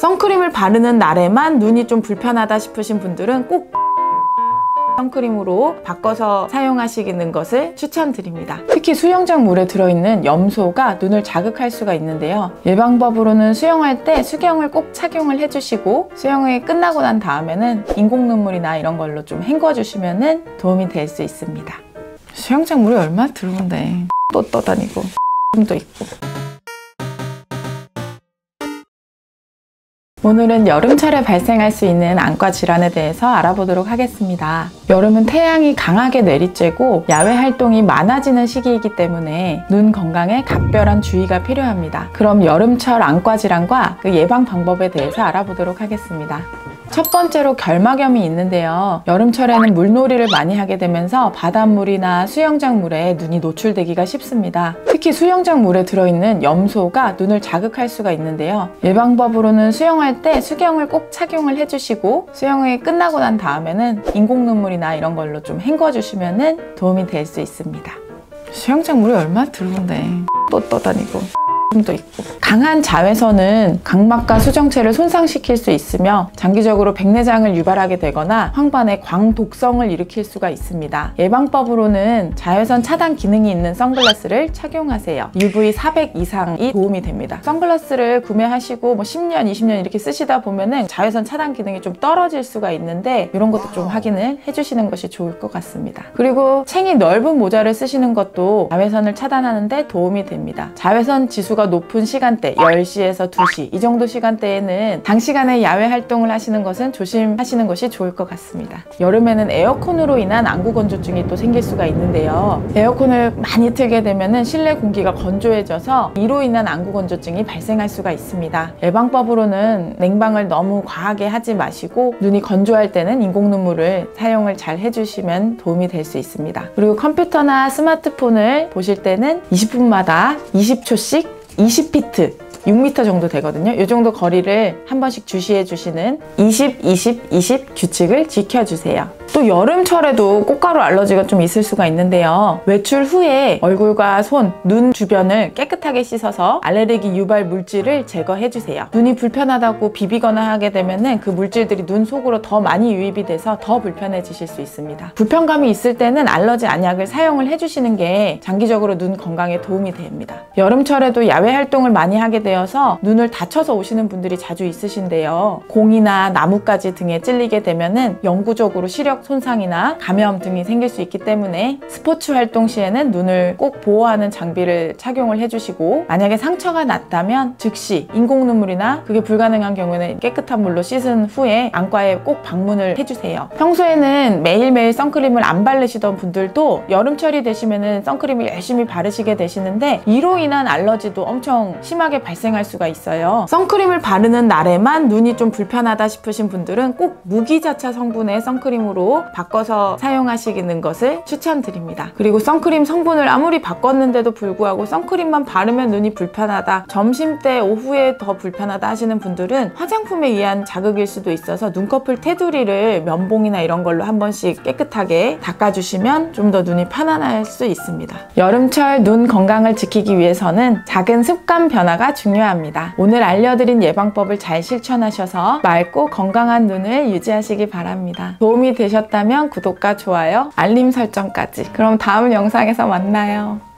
선크림을 바르는 날에만 눈이 좀 불편하다 싶으신 분들은 꼭 선크림으로 바꿔서 사용하시는 것을 추천드립니다. 특히 수영장 물에 들어있는 염소가 눈을 자극할 수가 있는데요. 예방법으로는 수영할 때 수경을 꼭 착용을 해주시고 수영이 끝나고 난 다음에는 인공 눈물이나 이런 걸로 좀 헹궈주시면 도움이 될 수 있습니다. 수영장 물이 얼마나 더러운데 또 떠다니고 도 있고. 오늘은 여름철에 발생할 수 있는 안과 질환에 대해서 알아보도록 하겠습니다. 여름은 태양이 강하게 내리쬐고 야외 활동이 많아지는 시기이기 때문에 눈 건강에 각별한 주의가 필요합니다. 그럼 여름철 안과 질환과 그 예방 방법에 대해서 알아보도록 하겠습니다. 첫 번째로 결막염이 있는데요. 여름철에는 물놀이를 많이 하게 되면서 바닷물이나 수영장 물에 눈이 노출되기가 쉽습니다. 특히 수영장 물에 들어있는 염소가 눈을 자극할 수가 있는데요. 예방법으로는 수영할 때 수경을 꼭 착용을 해주시고 수영이 끝나고 난 다음에는 인공 눈물이나 이런 걸로 좀 헹궈주시면 도움이 될 수 있습니다. 수영장 물이 얼마나 더러운데 또 떠다니고 도 있고. 강한 자외선은 각막과 수정체를 손상시킬 수 있으며 장기적으로 백내장을 유발하게 되거나 황반에 광독성을 일으킬 수가 있습니다. 예방법으로는 자외선 차단 기능이 있는 선글라스를 착용하세요. UV 400 이상이 도움이 됩니다. 선글라스를 구매하시고 10년, 20년 이렇게 쓰시다 보면은 자외선 차단 기능이 좀 떨어질 수가 있는데 이런 것도 좀 확인을 해주시는 것이 좋을 것 같습니다. 그리고 챙이 넓은 모자를 쓰시는 것도 자외선을 차단하는 데 도움이 됩니다. 자외선 지수가 높은 시간대 10시에서 2시 이 정도 시간대에는 단시간에 야외 활동을 하시는 것은 조심하시는 것이 좋을 것 같습니다. 여름에는 에어컨으로 인한 안구 건조증이 또 생길 수가 있는데요. 에어컨을 많이 틀게 되면 실내 공기가 건조해져서 이로 인한 안구 건조증이 발생할 수가 있습니다. 예방법으로는 냉방을 너무 과하게 하지 마시고 눈이 건조할 때는 인공 눈물을 사용을 잘 해주시면 도움이 될 수 있습니다. 그리고 컴퓨터나 스마트폰을 보실 때는 20분마다 20초씩 20피트 6m 정도 되거든요. 이 정도 거리를 한 번씩 주시해 주시는 20, 20, 20 규칙을 지켜주세요. 또 여름철에도 꽃가루 알러지가 좀 있을 수가 있는데요. 외출 후에 얼굴과 손, 눈 주변을 깨끗하게 씻어서 알레르기 유발 물질을 제거해 주세요. 눈이 불편하다고 비비거나 하게 되면은 그 물질들이 눈 속으로 더 많이 유입이 돼서 더 불편해지실 수 있습니다. 불편감이 있을 때는 알러지 안약을 사용을 해주시는 게 장기적으로 눈 건강에 도움이 됩니다. 여름철에도 야외 활동을 많이 하게 되어서 눈을 다쳐서 오시는 분들이 자주 있으신데요. 공이나 나뭇가지 등에 찔리게 되면은 영구적으로 시력 손상이나 감염 등이 생길 수 있기 때문에 스포츠 활동 시에는 눈을 꼭 보호하는 장비를 착용을 해주시고 만약에 상처가 났다면 즉시 인공 눈물이나 그게 불가능한 경우에는 깨끗한 물로 씻은 후에 안과에 꼭 방문을 해주세요. 평소에는 매일매일 선크림을 안 바르시던 분들도 여름철이 되시면은 선크림을 열심히 바르시게 되시는데 이로 인한 알러지도 엄청 심하게 발생할 수가 있어요. 선크림을 바르는 날에만 눈이 좀 불편하다 싶으신 분들은 꼭 무기자차 성분의 선크림으로 바꿔서 사용하시는 것을 추천드립니다. 그리고 선크림 성분을 아무리 바꿨는데도 불구하고 선크림만 바르면 눈이 불편하다, 점심때 오후에 더 불편하다 하시는 분들은 화장품에 의한 자극일 수도 있어서 눈꺼풀 테두리를 면봉이나 이런 걸로 한 번씩 깨끗하게 닦아주시면 좀 더 눈이 편안할 수 있습니다. 여름철 눈 건강을 지키기 위해서는 작은 습관 변화가 중요합니다. 오늘 알려드린 예방법을 잘 실천하셔서 맑고 건강한 눈을 유지하시기 바랍니다. 도움이 되셨다면 구독과 좋아요, 알림 설정까지. 그럼 다음 영상에서 만나요.